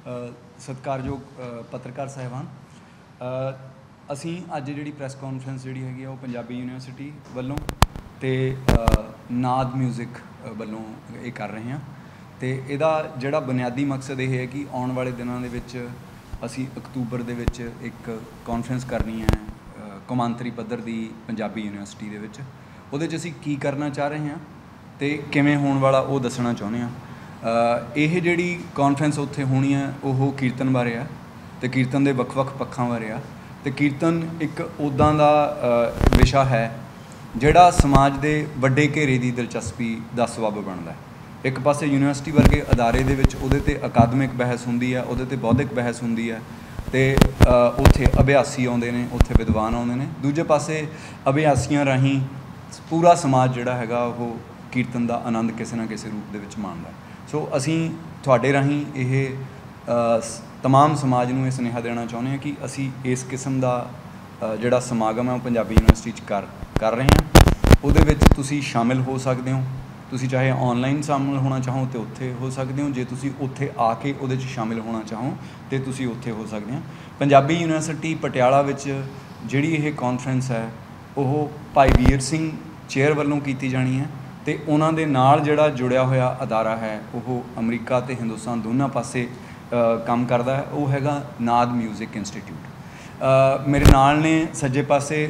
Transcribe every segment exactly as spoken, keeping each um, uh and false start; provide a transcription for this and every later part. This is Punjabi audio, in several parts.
ਸਤਿਕਾਰਯੋਗ ਪੱਤਰਕਾਰ ਸਾਹਿਬਾਨ, ਅਸੀਂ ਅੱਜ ਜਿਹੜੀ ਪ੍ਰੈਸ ਕਾਨਫਰੰਸ ਜਿਹੜੀ ਹੈਗੀ ਆ ਉਹ ਪੰਜਾਬੀ ਯੂਨੀਵਰਸਿਟੀ ਵੱਲੋਂ ਤੇ ਨਾਦ ਮਿਊਜ਼ਿਕ ਵੱਲੋਂ ਇਹ ਕਰ ਰਹੇ ਹਾਂ। ਤੇ ਇਹਦਾ ਜਿਹੜਾ ਬੁਨਿਆਦੀ ਮਕਸਦ ਇਹ ਹੈ ਕਿ ਆਉਣ ਵਾਲੇ ਦਿਨਾਂ ਦੇ ਵਿੱਚ ਅਸੀਂ ਅਕਤੂਬਰ ਦੇ ਵਿੱਚ ਇੱਕ ਕਾਨਫਰੰਸ ਕਰਨੀ ਹੈ ਕੌਮਾਂਤਰੀ ਪੱਧਰ ਦੀ ਪੰਜਾਬੀ ਯੂਨੀਵਰਸਿਟੀ ਦੇ ਵਿੱਚ। ਉਹਦੇ 'ਚ ਅਸੀਂ ਕੀ ਕਰਨਾ ਚਾਹ ਰਹੇ ਹਾਂ ਤੇ ਕਿਵੇਂ ਹੋਣ ਵਾਲਾ ਉਹ ਦੱਸਣਾ ਚਾਹੁੰਦੇ ਹਾਂ। ਇਹ ਜਿਹੜੀ ਕਾਨਫਰੰਸ ਉੱਥੇ ਹੋਣੀ ਹੈ ਉਹ ਕੀਰਤਨ ਬਾਰੇ ਆ ਅਤੇ ਕੀਰਤਨ ਦੇ ਵੱਖ ਵੱਖ ਪੱਖਾਂ ਬਾਰੇ ਆ। ਅਤੇ ਕੀਰਤਨ ਇੱਕ ਉੱਦਾਂ ਦਾ ਵਿਸ਼ਾ ਹੈ ਜਿਹੜਾ ਸਮਾਜ ਦੇ ਵੱਡੇ ਘੇਰੇ ਦੀ ਦਿਲਚਸਪੀ ਦਾ ਸਬੱਬ ਬਣਦਾ ਹੈ। ਇੱਕ ਪਾਸੇ ਯੂਨੀਵਰਸਿਟੀ ਵਰਗੇ ਅਦਾਰੇ ਦੇ ਵਿੱਚ ਉਹਦੇ 'ਤੇ ਅਕਾਦਮਿਕ ਬਹਿਸ ਹੁੰਦੀ ਹੈ, ਉਹਦੇ 'ਤੇ ਬੌਧਿਕ ਬਹਿਸ ਹੁੰਦੀ ਹੈ ਅਤੇ ਉੱਥੇ ਅਭਿਆਸੀ ਆਉਂਦੇ ਨੇ, ਉੱਥੇ ਵਿਦਵਾਨ ਆਉਂਦੇ ਨੇ। ਦੂਜੇ ਪਾਸੇ ਅਭਿਆਸੀਆਂ ਰਾਹੀਂ ਪੂਰਾ ਸਮਾਜ ਜਿਹੜਾ ਹੈਗਾ ਉਹ ਕੀਰਤਨ ਦਾ ਆਨੰਦ ਕਿਸੇ ਨਾ ਕਿਸੇ ਰੂਪ ਦੇ ਵਿੱਚ ਮਾਣਦਾ। ਸੋ ਅਸੀਂ ਤੁਹਾਡੇ ਰਾਹੀਂ ਇਹ ਤਮਾਮ ਸਮਾਜ ਨੂੰ ਇਹ ਸੁਨੇਹਾ ਦੇਣਾ ਚਾਹੁੰਦੇ ਹਾਂ ਕਿ ਅਸੀਂ ਇਸ ਕਿਸਮ ਦਾ ਜਿਹੜਾ ਸਮਾਗਮ ਹੈ ਉਹ ਪੰਜਾਬੀ ਯੂਨੀਵਰਸਿਟੀ 'ਚ ਕਰ ਕਰ ਰਹੇ ਹਾਂ। ਉਹਦੇ ਵਿੱਚ ਤੁਸੀਂ ਸ਼ਾਮਿਲ ਹੋ ਸਕਦੇ ਹੋ। ਤੁਸੀਂ ਚਾਹੇ ਔਨਲਾਈਨ ਸ਼ਾਮਿਲ ਹੋਣਾ ਚਾਹੋ ਤਾਂ ਉੱਥੇ ਹੋ ਸਕਦੇ ਹੋ। ਜੇ ਤੁਸੀਂ ਉੱਥੇ ਆ ਕੇ ਉਹਦੇ 'ਚ ਸ਼ਾਮਿਲ ਹੋਣਾ ਚਾਹੋ ਤਾਂ ਤੁਸੀਂ ਉੱਥੇ ਹੋ ਸਕਦੇ ਹੋ। ਪੰਜਾਬੀ ਯੂਨੀਵਰਸਿਟੀ ਪਟਿਆਲਾ ਵਿੱਚ ਜਿਹੜੀ ਇਹ ਕਾਨਫਰੰਸ ਹੈ ਉਹ ਭਾਈ ਵੀਰ ਸਿੰਘ ਚੇਅਰ ਵੱਲੋਂ ਕੀਤੀ ਜਾਣੀ ਹੈ ਅਤੇ ਉਹਨਾਂ ਦੇ ਨਾਲ ਜਿਹੜਾ ਜੁੜਿਆ ਹੋਇਆ ਅਦਾਰਾ ਹੈ ਉਹ ਅਮਰੀਕਾ ਅਤੇ ਹਿੰਦੁਸਤਾਨ ਦੋਨਾਂ ਪਾਸੇ ਕੰਮ ਕਰਦਾ ਹੈ, ਉਹ ਹੈਗਾ ਨਾਦ ਮਿਊਜ਼ਿਕ ਇੰਸਟੀਟਿਊਟ। ਮੇਰੇ ਨਾਲ ਨੇ ਸੱਜੇ ਪਾਸੇ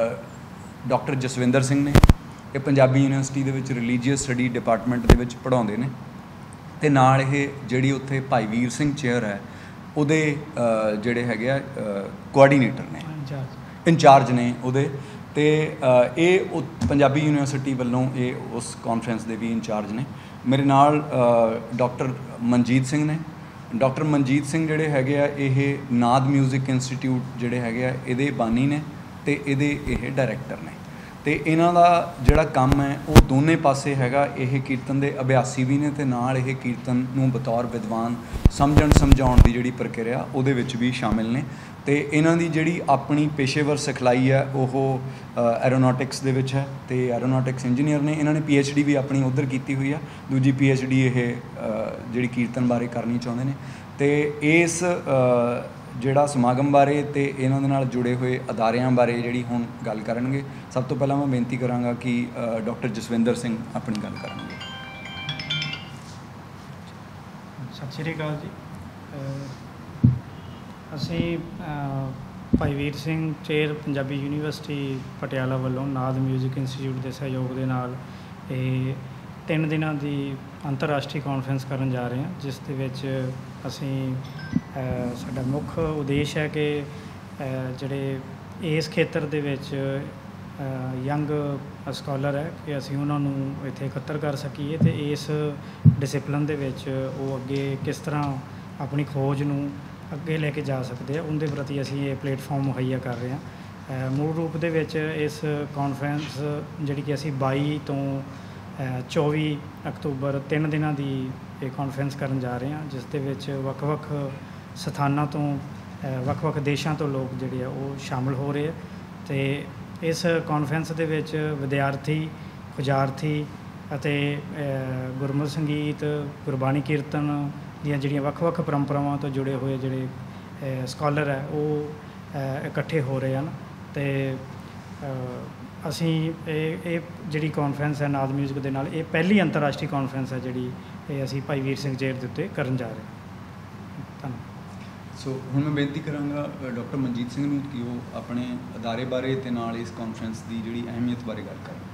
ਡਾਕਟਰ ਜਸਵਿੰਦਰ ਸਿੰਘ ਨੇ, ਇਹ ਪੰਜਾਬੀ ਯੂਨੀਵਰਸਿਟੀ ਦੇ ਵਿੱਚ ਰਿਲੀਜੀਅਸ ਸਟੱਡੀ ਡਿਪਾਰਟਮੈਂਟ ਦੇ ਵਿੱਚ ਪੜ੍ਹਾਉਂਦੇ ਨੇ ਅਤੇ ਨਾਲ ਇਹ ਜਿਹੜੀ ਉੱਥੇ ਭਾਈ ਵੀਰ ਸਿੰਘ ਚੇਅਰ ਹੈ ਉਹਦੇ ਜਿਹੜੇ ਹੈਗੇ ਆ ਕੋਆਰਡੀਨੇਟਰ ਨੇ, ਇੰਚਾਰਜ ਨੇ ਉਹਦੇ। ਅਤੇ ਇਹ ਪੰਜਾਬੀ ਯੂਨੀਵਰਸਿਟੀ ਵੱਲੋਂ ਇਹ ਉਸ ਕਾਨਫਰੰਸ ਦੇ ਵੀ ਇੰਚਾਰਜ ਨੇ। ਮੇਰੇ ਨਾਲ ਡਾਕਟਰ ਮਨਜੀਤ ਸਿੰਘ ਨੇ। ਡਾਕਟਰ ਮਨਜੀਤ ਸਿੰਘ ਜਿਹੜੇ ਹੈਗੇ ਆ ਇਹ ਨਾਦ ਮਿਊਜ਼ਿਕ ਇੰਸਟੀਟਿਊਟ ਜਿਹੜੇ ਹੈਗੇ ਆ ਇਹਦੇ ਬਾਨੀ ਨੇ ਅਤੇ ਇਹਦੇ ਇਹ ਡਾਇਰੈਕਟਰ ਨੇ। ਅਤੇ ਇਹਨਾਂ ਦਾ ਜਿਹੜਾ ਕੰਮ ਹੈ ਉਹ ਦੋਨੇ ਪਾਸੇ ਹੈਗਾ। ਇਹ ਕੀਰਤਨ ਦੇ ਅਭਿਆਸੀ ਵੀ ਨੇ ਅਤੇ ਨਾਲ ਇਹ ਕੀਰਤਨ ਨੂੰ ਬਤੌਰ ਵਿਦਵਾਨ ਸਮਝਣ ਸਮਝਾਉਣ ਦੀ ਜਿਹੜੀ ਪ੍ਰਕਿਰਿਆ ਉਹਦੇ ਵਿੱਚ ਵੀ ਸ਼ਾਮਿਲ ਨੇ। ਅਤੇ ਇਹਨਾਂ ਦੀ ਜਿਹੜੀ ਆਪਣੀ ਪੇਸ਼ੇਵਰ ਸਿਖਲਾਈ ਹੈ ਉਹ ਐਰੋਨੋਟਿਕਸ ਦੇ ਵਿੱਚ ਹੈ ਅਤੇ ਐਰੋਨੋਟਿਕਸ ਇੰਜੀਨੀਅਰ ਨੇ। ਇਹਨਾਂ ਨੇ ਪੀ ਐਚ ਡੀ ਵੀ ਆਪਣੀ ਉੱਧਰ ਕੀਤੀ ਹੋਈ ਆ। ਦੂਜੀ ਪੀ ਐਚ ਡੀ ਇਹ ਜਿਹੜੀ ਕੀਰਤਨ ਬਾਰੇ ਕਰਨੀ ਚਾਹੁੰਦੇ ਨੇ। ਅਤੇ ਇਸ ਜਿਹੜਾ ਸਮਾਗਮ ਬਾਰੇ ਅਤੇ ਇਹਨਾਂ ਦੇ ਨਾਲ ਜੁੜੇ ਹੋਏ ਅਦਾਰਿਆਂ ਬਾਰੇ ਜਿਹੜੀ ਹੁਣ ਗੱਲ ਕਰਨਗੇ। ਸਭ ਤੋਂ ਪਹਿਲਾਂ ਮੈਂ ਬੇਨਤੀ ਕਰਾਂਗਾ ਕਿ ਡਾਕਟਰ ਜਸਵਿੰਦਰ ਸਿੰਘ ਆਪਣੀ ਗੱਲ ਕਰਨਗੇ। ਸਤਿ ਸ਼੍ਰੀ ਅਕਾਲ ਜੀ। ਅਸੀਂ ਭਾਈ ਵੀਰ ਸਿੰਘ ਚੇਅਰ ਪੰਜਾਬੀ ਯੂਨੀਵਰਸਿਟੀ ਪਟਿਆਲਾ ਵੱਲੋਂ ਨਾਦ ਮਿਊਜ਼ਿਕ ਇੰਸਟੀਚਿਊਟ ਦੇ ਸਹਿਯੋਗ ਦੇ ਨਾਲ ਇਹ ਤਿੰਨ ਦਿਨਾਂ ਦੀ ਅੰਤਰਰਾਸ਼ਟਰੀ ਕਾਨਫਰੰਸ ਕਰਨ ਜਾ ਰਹੇ ਹਾਂ, ਜਿਸ ਦੇ ਵਿੱਚ ਅਸੀਂ ਸਾਡਾ ਮੁੱਖ ਉਦੇਸ਼ ਹੈ ਕਿ ਜਿਹੜੇ ਇਸ ਖੇਤਰ ਦੇ ਵਿੱਚ ਯੰਗ ਸਕਾਲਰ ਹੈ ਕਿ ਅਸੀਂ ਉਹਨਾਂ ਨੂੰ ਇੱਥੇ ਇਕੱਤਰ ਕਰ ਸਕੀਏ ਅਤੇ ਇਸ ਡਿਸਿਪਲਨ ਦੇ ਵਿੱਚ ਉਹ ਅੱਗੇ ਕਿਸ ਤਰ੍ਹਾਂ ਆਪਣੀ ਖੋਜ ਨੂੰ ਅੱਗੇ ਲੈ ਕੇ ਜਾ ਸਕਦੇ ਆ, ਉਹਦੇ ਪ੍ਰਤੀ ਅਸੀਂ ਇਹ ਪਲੇਟਫਾਰਮ ਮੁਹੱਈਆ ਕਰ ਰਹੇ ਹਾਂ। ਮੂਲ ਰੂਪ ਦੇ ਵਿੱਚ ਇਸ ਕਾਨਫਰੰਸ ਜਿਹੜੀ ਕਿ ਅਸੀਂ ਬਾਈ ਤੋਂ ਚੌਵੀ ਅਕਤੂਬਰ ਤਿੰਨ ਦਿਨਾਂ ਦੀ ਇਹ ਕਾਨਫਰੰਸ ਕਰਨ ਜਾ ਰਹੇ ਹਾਂ, ਜਿਸ ਦੇ ਵਿੱਚ ਵੱਖ ਵੱਖ ਸਥਾਨਾਂ ਤੋਂ ਵੱਖ ਵੱਖ ਦੇਸ਼ਾਂ ਤੋਂ ਲੋਕ ਜਿਹੜੇ ਆ ਉਹ ਸ਼ਾਮਿਲ ਹੋ ਰਹੇ ਆ। ਅਤੇ ਇਸ ਕਾਨਫਰੰਸ ਦੇ ਵਿੱਚ ਵਿਦਿਆਰਥੀ, ਖੁਜਾਰਥੀ ਅਤੇ ਗੁਰਮਤਿ ਸੰਗੀਤ, ਗੁਰਬਾਣੀ ਕੀਰਤਨ ਦੀਆਂ ਜਿਹੜੀਆਂ ਵੱਖ ਵੱਖ ਪਰੰਪਰਾਵਾਂ ਤੋਂ ਜੁੜੇ ਹੋਏ ਜਿਹੜੇ ਸਕਾਲਰ ਹੈ ਉਹ ਇਕੱਠੇ ਹੋ ਰਹੇ ਹਨ। ਅਤੇ ਅਸੀਂ ਇਹ ਇਹ ਜਿਹੜੀ ਕਾਨਫਰੰਸ ਹੈ ਨਾਦ ਮਿਊਜ਼ਿਕ ਦੇ ਨਾਲ ਇਹ ਪਹਿਲੀ ਅੰਤਰਰਾਸ਼ਟਰੀ ਕਾਨਫਰੰਸ ਹੈ ਜਿਹੜੀ ਇਹ ਅਸੀਂ ਭਾਈ ਵੀਰ ਸਿੰਘ ਚੇਅਰ ਦੇ ਉੱਤੇ ਕਰਨ ਜਾ ਰਹੇ ਹਾਂ। ਧੰਨਵਾਦ। ਸੋ ਹੁਣ ਮੈਂ ਬੇਨਤੀ ਕਰਾਂਗਾ ਡਾਕਟਰ ਮਨਜੀਤ ਸਿੰਘ ਨੂੰ ਕਿ ਉਹ ਆਪਣੇ ਅਦਾਰੇ ਬਾਰੇ ਅਤੇ ਨਾਲ ਇਸ ਕਾਨਫਰੰਸ ਦੀ ਜਿਹੜੀ ਅਹਿਮੀਅਤ ਬਾਰੇ ਗੱਲ ਕਰਨ।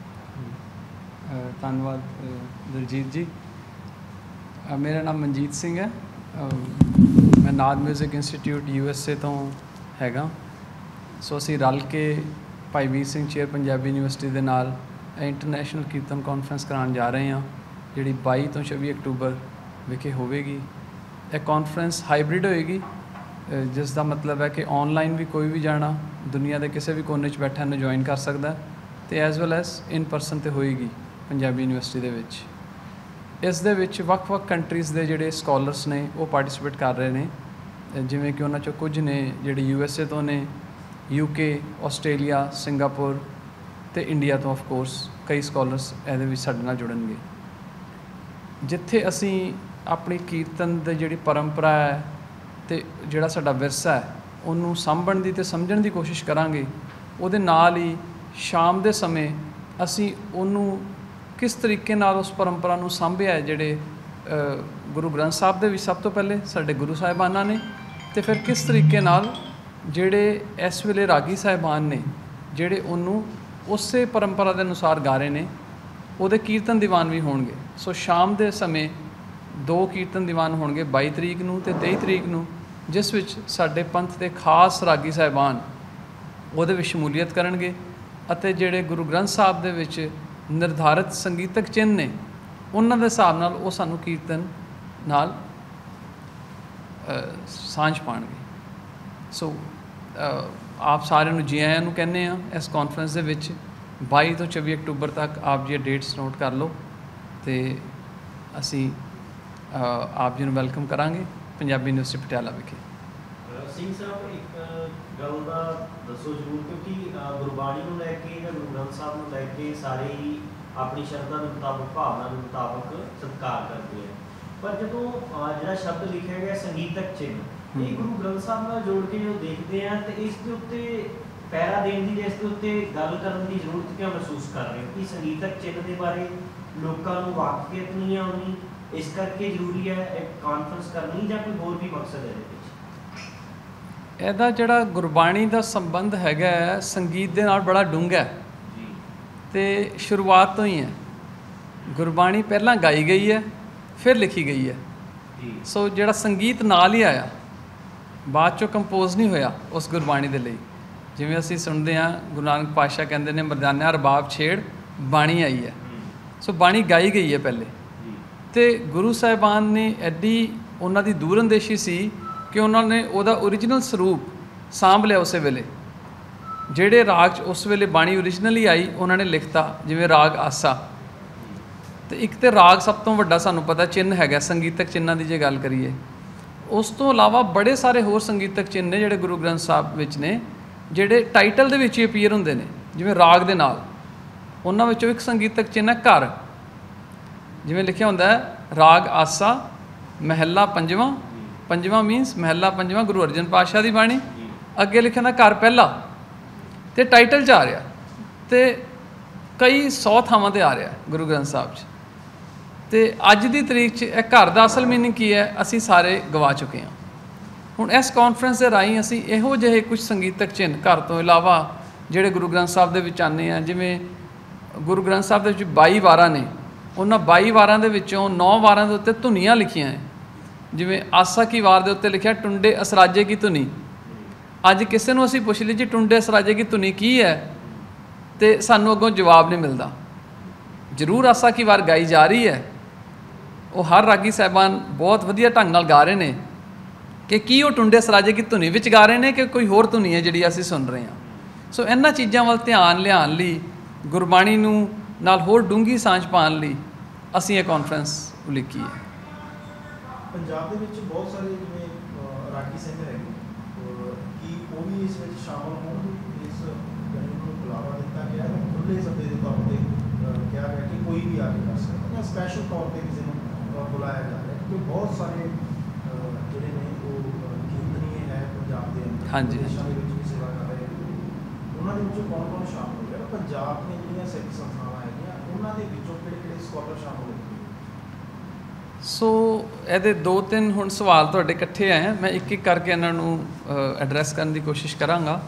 ਧੰਨਵਾਦ ਦਲਜੀਤ ਜੀ। ਮੇਰਾ ਨਾਮ ਮਨਜੀਤ ਸਿੰਘ ਹੈ। ਮੈਂ Naad music institute U S A ਤੋਂ ਹੈਗਾ। ਸੋ ਅਸੀਂ ਰਲ ਕੇ ਭਾਈ ਵੀਰ ਸਿੰਘ ਚੇਅਰ ਪੰਜਾਬੀ ਯੂਨੀਵਰਸਿਟੀ ਦੇ ਨਾਲ ਇੰਟਰਨੈਸ਼ਨਲ ਕੀਰਤਨ ਕਾਨਫਰੰਸ ਕਰਾਉਣ ਜਾ ਰਹੇ ਹਾਂ, ਜਿਹੜੀ ਬਾਈ ਤੋਂ ਛੱਬੀ ਅਕਤੂਬਰ ਵਿਖੇ ਹੋਵੇਗੀ। ਇਹ ਕਾਨਫਰੰਸ ਹਾਈਬ੍ਰਿਡ ਹੋਏਗੀ, ਜਿਸ ਦਾ ਮਤਲਬ ਹੈ ਕਿ ਔਨਲਾਈਨ ਵੀ ਕੋਈ ਵੀ ਜਾਣਾ ਦੁਨੀਆ ਦੇ ਕਿਸੇ ਵੀ ਕੋਨੇ 'ਚ ਬੈਠਾ ਨੂੰ ਜੁਆਇਨ ਕਰ ਸਕਦਾ ਅਤੇ as well as in person 'ਤੇ ਹੋਏਗੀ ਪੰਜਾਬੀ ਯੂਨੀਵਰਸਿਟੀ ਦੇ ਵਿੱਚ। ਇਸ ਦੇ ਵਿੱਚ ਵੱਖ ਵੱਖ ਕੰਟਰੀਜ਼ ਦੇ ਜਿਹੜੇ ਸਕਾਲਰਸ ਨੇ ਉਹ ਪਾਰਟੀਸਪੇਟ ਕਰ ਰਹੇ ਨੇ, ਜਿਵੇਂ ਕਿ ਉਹਨਾਂ 'ਚੋਂ ਕੁਝ ਨੇ ਜਿਹੜੇ ਯੂ ਐਸ ਏ ਤੋਂ ਨੇ, ਯੂ ਕੇ, ਆਸਟ੍ਰੇਲੀਆ, ਸਿੰਗਾਪੁਰ ਅਤੇ ਇੰਡੀਆ ਤੋਂ ਆਫ ਕੋਰਸ ਕਈ ਸਕਾਲਰਸ ਇਹਦੇ ਵਿੱਚ ਸਾਡੇ ਨਾਲ ਜੁੜਨਗੇ। ਜਿੱਥੇ ਅਸੀਂ ਆਪਣੀ ਕੀਰਤਨ ਦੀ ਜਿਹੜੀ ਪਰੰਪਰਾ ਹੈ ਅਤੇ ਜਿਹੜਾ ਸਾਡਾ ਵਿਰਸਾ ਹੈ ਉਹਨੂੰ ਸਾਂਭਣ ਦੀ ਅਤੇ ਸਮਝਣ ਦੀ ਕੋਸ਼ਿਸ਼ ਕਰਾਂਗੇ। ਉਹਦੇ ਨਾਲ ਹੀ ਸ਼ਾਮ ਦੇ ਸਮੇਂ ਅਸੀਂ ਉਹਨੂੰ ਕਿਸ ਤਰੀਕੇ ਨਾਲ ਉਸ ਪਰੰਪਰਾ ਨੂੰ ਸਾਂਭਿਆ ਹੈ, ਜਿਹੜੇ ਗੁਰੂ ਗ੍ਰੰਥ ਸਾਹਿਬ ਦੇ ਵਿੱਚ ਸਭ ਤੋਂ ਪਹਿਲੇ ਸਾਡੇ ਗੁਰੂ ਸਾਹਿਬਾਨਾਂ ਨੇ, ਅਤੇ ਫਿਰ ਕਿਸ ਤਰੀਕੇ ਨਾਲ ਜਿਹੜੇ ਇਸ ਵੇਲੇ ਰਾਗੀ ਸਾਹਿਬਾਨ ਨੇ ਜਿਹੜੇ ਉਹਨੂੰ ਉਸੇ ਪਰੰਪਰਾ ਦੇ ਅਨੁਸਾਰ ਗਾ ਰਹੇ ਨੇ। ਉਹਦੇ ਕੀਰਤਨ ਦੀਵਾਨ ਵੀ ਹੋਣਗੇ। ਸੋ ਸ਼ਾਮ ਦੇ ਸਮੇਂ ਦੋ ਕੀਰਤਨ ਦੀਵਾਨ ਹੋਣਗੇ, ਬਾਈ ਤਰੀਕ ਨੂੰ ਅਤੇ ਤੇਈ ਤਰੀਕ ਨੂੰ, ਜਿਸ ਵਿੱਚ ਸਾਡੇ ਪੰਥ ਦੇ ਖਾਸ ਰਾਗੀ ਸਾਹਿਬਾਨ ਉਹਦੇ ਵਿੱਚ ਸ਼ਮੂਲੀਅਤ ਕਰਨਗੇ ਅਤੇ ਜਿਹੜੇ ਗੁਰੂ ਗ੍ਰੰਥ ਸਾਹਿਬ ਦੇ ਵਿੱਚ ਨਿਰਧਾਰਿਤ ਸੰਗੀਤਕ ਚਿੰਨ੍ਹ ਨੇ ਉਹਨਾਂ ਦੇ ਹਿਸਾਬ ਨਾਲ ਉਹ ਸਾਨੂੰ ਕੀਰਤਨ ਨਾਲ ਸਾਂਝ ਪਾਉਣਗੇ। ਸੋ ਆਪ ਸਾਰਿਆਂ ਨੂੰ ਜੀ ਆਇਆਂ ਨੂੰ ਕਹਿੰਦੇ ਹਾਂ ਇਸ ਕਾਨਫਰੰਸ ਦੇ ਵਿੱਚ। ਬਾਈ ਤੋਂ ਚੌਵੀ ਅਕਤੂਬਰ ਤੱਕ ਆਪ ਜੀ ਡੇਟਸ ਨੋਟ ਕਰ ਲਓ ਅਤੇ ਅਸੀਂ ਆਪ ਜੀ ਨੂੰ ਵੈਲਕਮ ਕਰਾਂਗੇ ਪੰਜਾਬੀ ਯੂਨੀਵਰਸਿਟੀ ਪਟਿਆਲਾ ਵਿਖੇ। ਸਿੰਘ ਸਾਹਿਬ, ਇੱਕ ਗੱਲ ਦਾ ਦੱਸੋ ਜ਼ਰੂਰ, ਕਿਉਂਕਿ ਗੁਰਬਾਣੀ ਨੂੰ ਲੈ ਕੇ ਜਾਂ ਗੁਰੂ ਗ੍ਰੰਥ ਸਾਹਿਬ ਨੂੰ ਲੈ ਕੇ ਸਾਰੇ ਹੀ ਆਪਣੀ ਸ਼ਰਧਾ ਦੇ ਮੁਤਾਬਕ, ਭਾਵਨਾ ਦੇ ਮੁਤਾਬਕ ਸਤਿਕਾਰ ਕਰਦੇ ਆ, ਪਰ ਜਦੋਂ ਜਿਹੜਾ ਸ਼ਬਦ ਲਿਖਿਆ ਗਿਆ ਸੰਗੀਤਕ ਚਿੰਨ੍ਹ, ਇਹ ਗੁਰੂ ਗ੍ਰੰਥ ਸਾਹਿਬ ਨਾਲ ਜੋੜ ਕੇ ਜਦੋਂ ਦੇਖਦੇ ਆ ਤਾਂ ਇਸ ਦੇ ਉੱਤੇ ਪਹਿਰਾ ਦੇਣ ਦੀ, ਇਸ ਦੇ ਉੱਤੇ ਗੱਲ ਕਰਨ ਦੀ ਜ਼ਰੂਰਤ ਕਿਉਂ ਮਹਿਸੂਸ ਕਰ ਰਹੇ ਹੋ? ਕਿ ਸੰਗੀਤਕ ਚਿੰਨ੍ਹ ਦੇ ਬਾਰੇ ਲੋਕਾਂ ਨੂੰ ਵਾਕਫੀਅਤ ਨਹੀਂ ਹੈ ਹੋਣੀ, ਇਸ ਕਰਕੇ ਜ਼ਰੂਰੀ ਹੈ ਇੱਕ ਕਾਨਫਰੰਸ ਕਰਨੀ, ਜਾਂ ਕੋਈ ਹੋਰ ਵੀ ਮਕਸਦ ਹੈ ਇਹਦੇ ਵਿੱਚ? ਇਹਦਾ ਜਿਹੜਾ ਗੁਰਬਾਣੀ ਦਾ ਸੰਬੰਧ ਹੈਗਾ ਸੰਗੀਤ ਦੇ ਨਾਲ ਬੜਾ ਡੂੰਘਾ ਜੀ, ਅਤੇ ਸ਼ੁਰੂਆਤ ਤੋਂ ਹੀ ਹੈ। ਗੁਰਬਾਣੀ ਪਹਿਲਾਂ ਗਾਈ ਗਈ ਹੈ, ਫਿਰ ਲਿਖੀ ਗਈ ਹੈ। ਸੋ ਜਿਹੜਾ ਸੰਗੀਤ ਨਾਲ ਹੀ ਆਇਆ, ਬਾਅਦ 'ਚੋਂ ਕੰਪੋਜ਼ ਨਹੀਂ ਹੋਇਆ ਉਸ ਗੁਰਬਾਣੀ ਦੇ ਲਈ। ਜਿਵੇਂ ਅਸੀਂ ਸੁਣਦੇ ਹਾਂ ਗੁਰੂ ਨਾਨਕ ਪਾਤਸ਼ਾਹ ਕਹਿੰਦੇ ਨੇ, ਮਰਦਾਨਿਆਂ ਰਬਾਬ ਛੇੜ ਬਾਣੀ ਆਈ ਹੈ। ਸੋ ਬਾਣੀ ਗਾਈ ਗਈ ਹੈ ਪਹਿਲੇ, ਅਤੇ ਗੁਰੂ ਸਾਹਿਬਾਨ ਨੇ ਐਡੀ ਉਹਨਾਂ ਦੀ ਦੂਰਅੰਦੇਸ਼ੀ ਸੀ ਕਿ ਉਹਨਾਂ ਨੇ ਉਹਦਾ ਓਰੀਜਨਲ ਸਰੂਪ ਸਾਂਭ ਲਿਆ ਉਸੇ ਵੇਲੇ। ਜਿਹੜੇ ਰਾਗ 'ਚ ਉਸ ਵੇਲੇ ਬਾਣੀ ਓਰੀਜਨਲੀ ਆਈ ਉਹਨਾਂ ਨੇ ਲਿਖਤਾ, ਜਿਵੇਂ ਰਾਗ ਆਸਾ। ਅਤੇ ਇੱਕ ਤਾਂ ਰਾਗ ਸਭ ਤੋਂ ਵੱਡਾ ਸਾਨੂੰ ਪਤਾ ਚਿੰਨ੍ਹ ਹੈਗਾ ਸੰਗੀਤਕ ਚਿੰਨ੍ਹਾਂ ਦੀ ਜੇ ਗੱਲ ਕਰੀਏ। ਉਸ ਤੋਂ ਇਲਾਵਾ ਬੜੇ ਸਾਰੇ ਹੋਰ ਸੰਗੀਤਕ ਚਿੰਨ੍ਹ ਨੇ ਜਿਹੜੇ ਗੁਰੂ ਗ੍ਰੰਥ ਸਾਹਿਬ ਵਿੱਚ ਨੇ, ਜਿਹੜੇ ਟਾਈਟਲ ਦੇ ਵਿੱਚ ਹੀ ਅਪੀਅਰ ਹੁੰਦੇ ਨੇ, ਜਿਵੇਂ ਰਾਗ ਦੇ ਨਾਲ। ਉਹਨਾਂ ਵਿੱਚੋਂ ਇੱਕ ਸੰਗੀਤਕ ਚਿੰਨ੍ਹ ਹੈ ਘਰ। ਜਿਵੇਂ ਲਿਖਿਆ ਹੁੰਦਾ ਹੈ ਰਾਗ ਆਸਾ ਮਹਿਲਾ ਪੰਜਵਾਂ, ਪੰਜਵਾਂ ਮੀਨਸ ਮਹਿਲਾ ਪੰਜਵਾਂ, ਗੁਰੂ ਅਰਜਨ ਪਾਤਸ਼ਾਹ ਦੀ ਬਾਣੀ। ਅੱਗੇ ਲਿਖਿਆ ਹੁੰਦਾ ਘਰ ਪਹਿਲਾ, ਅਤੇ ਟਾਈਟਲ 'ਚ ਆ ਰਿਹਾ, ਅਤੇ ਕਈ ਸੌ ਥਾਵਾਂ 'ਤੇ ਆ ਰਿਹਾ ਗੁਰੂ ਗ੍ਰੰਥ ਸਾਹਿਬ 'ਚ। ਅਤੇ ਅੱਜ ਦੀ ਤਰੀਕ 'ਚ ਇਹ ਘਰ ਦਾ ਅਸਲ ਮੀਨਿੰਗ ਕੀ ਹੈ ਅਸੀਂ ਸਾਰੇ ਗਵਾ ਚੁੱਕੇ ਹਾਂ। ਹੁਣ ਇਸ ਕਾਨਫਰੰਸ ਦੇ ਰਾਹੀਂ ਅਸੀਂ ਇਹੋ ਜਿਹੇ ਕੁਝ ਸੰਗੀਤਕ ਚਿੰਨ੍ਹ ਘਰ ਤੋਂ ਇਲਾਵਾ ਜਿਹੜੇ ਗੁਰੂ ਗ੍ਰੰਥ ਸਾਹਿਬ ਦੇ ਵਿੱਚ ਆਉਂਦੇ ਆ, ਜਿਵੇਂ ਗੁਰੂ ਗ੍ਰੰਥ ਸਾਹਿਬ ਦੇ ਵਿੱਚ ਬਾਈ ਵਾਰਾਂ ਨੇ, ਉਹਨਾਂ ਬਾਈ ਵਾਰਾਂ ਦੇ ਵਿੱਚੋਂ ਨੌ ਵਾਰਾਂ ਦੇ ਉੱਤੇ ਧੁਨੀਆਂ ਲਿਖੀਆਂ ਹੈ। ਜਿਵੇਂ ਆਸਾ ਕੀ ਵਾਰ ਦੇ ਉੱਤੇ ਲਿਖਿਆ ਟੁੰਡੇ ਅਸਰਾਜੇ ਕੀ ਧੁਨੀ। ਅੱਜ ਕਿਸੇ ਨੂੰ ਅਸੀਂ ਪੁੱਛ ਲਈ ਜੀ ਟੁੰਡੇ ਅਸਰਾਜੇ ਕੀ ਧੁਨੀ ਕੀ ਹੈ, ਅਤੇ ਸਾਨੂੰ ਅੱਗੋਂ ਜਵਾਬ ਨਹੀਂ ਮਿਲਦਾ। ਜ਼ਰੂਰ ਆਸਾ ਕੀ ਵਾਰ ਗਾਈ ਜਾ ਰਹੀ ਹੈ, ਉਹ ਹਰ ਰਾਗੀ ਸਾਹਿਬਾਨ ਬਹੁਤ ਵਧੀਆ ਢੰਗ ਨਾਲ ਗਾ ਰਹੇ ਨੇ ਕਿ ਕੀ ਉਹ ਟੁੰਡੇ ਅਸਰਾਜੇ ਕੀ ਧੁਨੀ ਵਿੱਚ ਗਾ ਰਹੇ ਨੇ ਕਿ ਕੋਈ ਹੋਰ ਧੁਨੀ ਹੈ ਜਿਹੜੀ ਅਸੀਂ ਸੁਣ ਰਹੇ ਹਾਂ। ਸੋ ਇਹਨਾਂ ਚੀਜ਼ਾਂ ਵੱਲ ਧਿਆਨ ਲਿਆਉਣ ਲਈ, ਗੁਰਬਾਣੀ ਨੂੰ ਨਾਲ ਹੋਰ ਡੂੰਘੀ ਸਾਂਝ ਪਾਉਣ ਲਈ ਅਸੀਂ ਇਹ ਕਾਨਫਰੰਸ ਉਲੀਕੀ ਹੈ। ਪੰਜਾਬ ਦੇ ਵਿੱਚ ਬਹੁਤ ਸਾਰੇ ਜਿਵੇਂ ਰਾਗੀ ਸਿੰਘ ਹੈਗੇ, ਕੀ ਉਹ ਵੀ ਇਸ ਵਿੱਚ ਸ਼ਾਮਲ ਹੋਣ? ਇਸ ਗੱਲ ਨੂੰ ਬੁਲਾਵਾ ਦਿੱਤਾ ਗਿਆ ਹੈ, ਖੁੱਲ੍ਹੇ ਸੱਦੇ ਦੇ ਤੌਰ 'ਤੇ ਕਿਹਾ ਗਿਆ ਕਿ ਕੋਈ ਵੀ ਆ ਕੇ ਕਰ ਸਕਦਾ, ਜਾਂ ਸਪੈਸ਼ਲ ਤੌਰ 'ਤੇ ਕਿਸੇ ਨੂੰ ਬੁਲਾਇਆ ਜਾ ਰਿਹਾ? ਕਿਉਂਕਿ ਬਹੁਤ ਸਾਰੇ ਜਿਹੜੇ ਨੇ ਉਹ ਕੀਰਤਨੀਏ ਹੈ ਪੰਜਾਬ ਦੇ ਅੰਦਰ, ਹਾਂਜੀ, ਦੇਸ਼ਾਂ ਦੇ ਵਿੱਚ ਵੀ ਸੇਵਾ ਕਰ ਰਹੇ ਨੇ, ਉਹਨਾਂ ਦੇ ਵਿੱਚੋਂ ਕੌਣ ਕੌਣ ਸ਼ਾਮਲ ਹੋ ਰਿਹਾ? ਪੰਜਾਬ ਦੀਆਂ ਜਿਹੜੀਆਂ ਸਿੱਖ ਸੰਸਥਾਵਾਂ ਹੈਗੀਆਂ ਉਹਨਾਂ ਦੇ ਵਿੱਚੋਂ ਕਿਹੜੇ ਕਿਹੜੇ ਸਕਾਲਰ ਸ਼ਾਮਲ ਹੋ ਗਏ? ਸੋ ਇਹਦੇ ਦੋ ਤਿੰਨ ਹੁਣ ਸਵਾਲ ਤੁਹਾਡੇ ਇਕੱਠੇ ਆਏ, ਮੈਂ ਇੱਕ ਇੱਕ ਕਰਕੇ ਇਹਨਾਂ ਨੂੰ ਐਡਰੈਸ ਕਰਨ ਦੀ ਕੋਸ਼ਿਸ਼ ਕਰਾਂਗਾ।